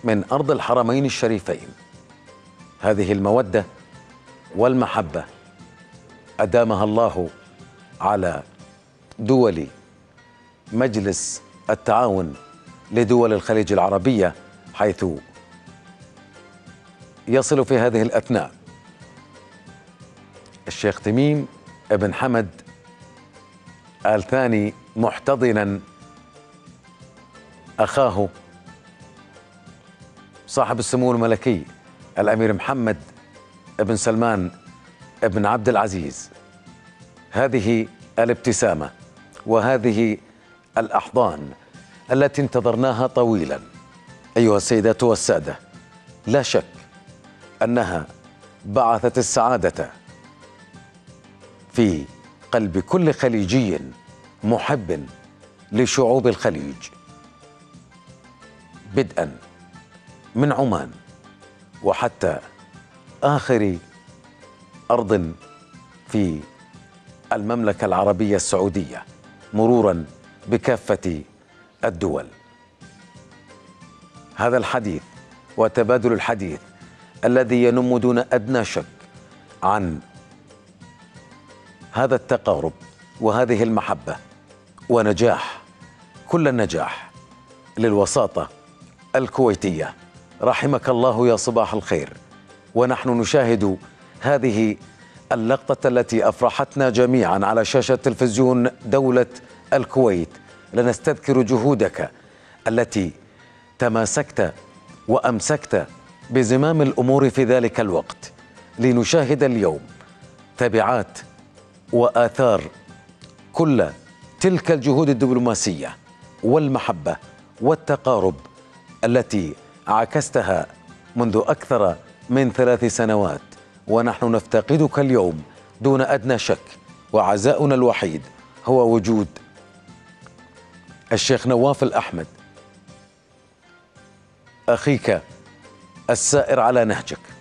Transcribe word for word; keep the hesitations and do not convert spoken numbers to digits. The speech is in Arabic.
من أرض الحرمين الشريفين. هذه المودة والمحبة أدامها الله على دول مجلس التعاون لدول الخليج العربية، حيث يصل في هذه الأثناء الشيخ تميم بن حمد آل ثاني محتضنا أخاه صاحب السمو الملكي الأمير محمد بن سلمان بن عبد العزيز. هذه الابتسامة وهذه الأحضان التي انتظرناها طويلا أيها السيدات والسادة، لا شك أنها بعثت السعادة في قلب كل خليجي محب لشعوب الخليج، بدءا من عمان وحتى آخر أرض في المملكة العربية السعودية، مرورا بكافة الدول. هذا الحديث وتبادل الحديث الذي ينم دون أدنى شك عن هذا التقارب وهذه المحبة ونجاح، كل النجاح للوساطة الكويتية. رحمك الله يا صباح الخير. ونحن نشاهد هذه اللقطة التي أفرحتنا جميعا على شاشة تلفزيون دولة الكويت، لنستذكر جهودك التي تماسكت وأمسكت بزمام الأمور في ذلك الوقت، لنشاهد اليوم تبعات وآثار كل تلك الجهود الدبلوماسية والمحبة والتقارب التي عكستها منذ أكثر من ثلاث سنوات، ونحن نفتقدك اليوم دون أدنى شك. وعزاؤنا الوحيد هو وجود الشيخ نواف الأحمد أخيك السائر على نهجك.